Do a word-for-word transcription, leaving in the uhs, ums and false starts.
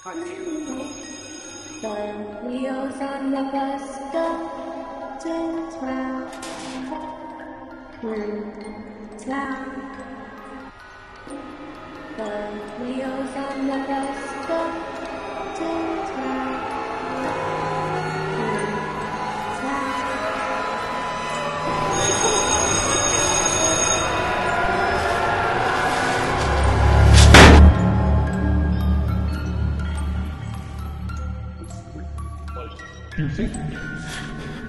The wheels on the bus go to town, town. The wheels on the bus go to town, town. You think?